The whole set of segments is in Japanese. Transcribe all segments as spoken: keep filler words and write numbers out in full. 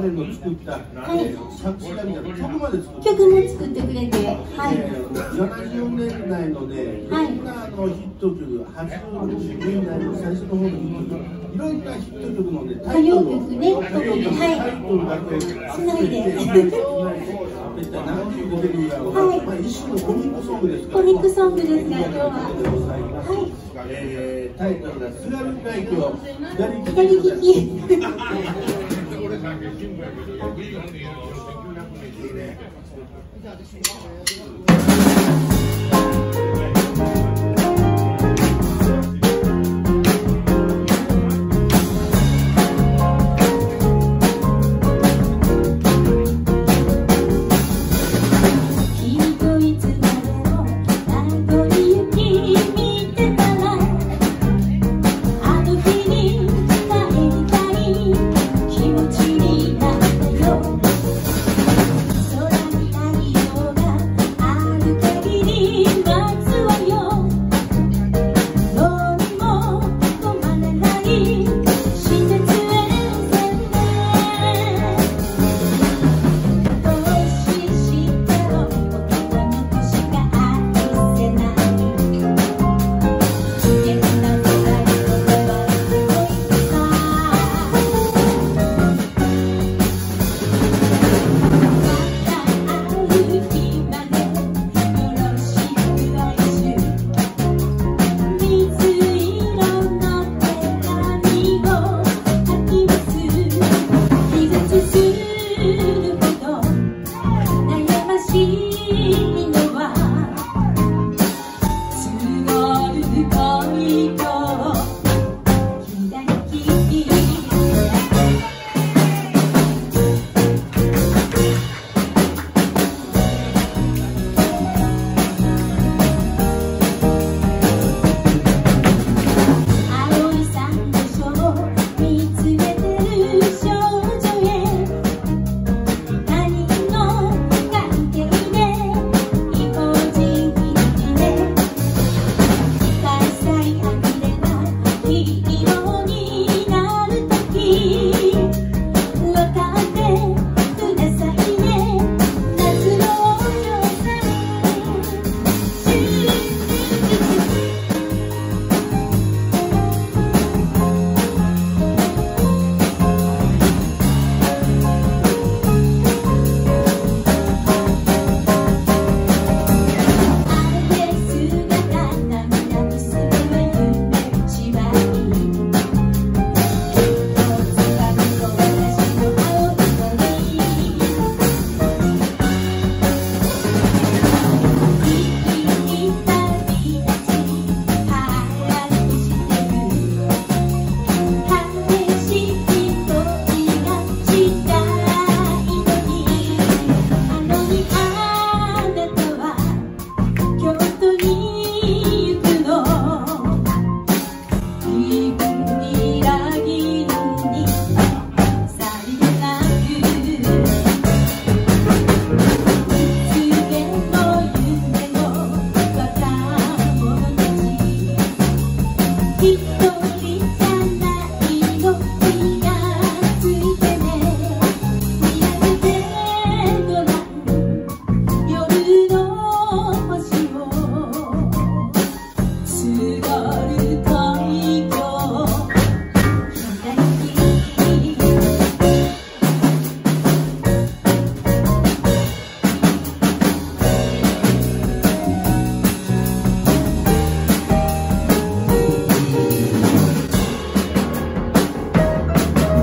彼の作った、はい、作詞だみたいな曲まで作って、 曲も作ってくれて、はい、 えー、ななじゅうねんだいのね、いろんなあのヒット曲、はちじゅうねんだいの最初の方のヒット曲、いろんなヒット曲のね、タイトルを、 歌謡曲ね、 タイトルだけつないで、 ななじゅうごねんぐらいは、まあ一種のコミックソングですから、 コミックソングですが、今日は、 はい、えー、タイトルが津軽海峡左利き。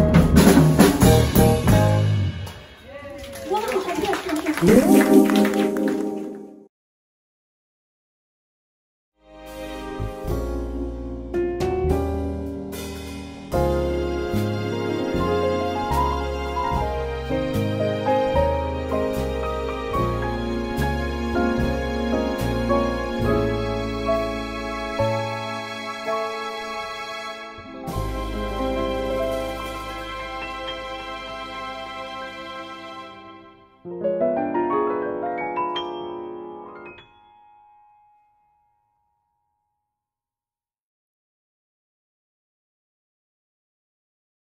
え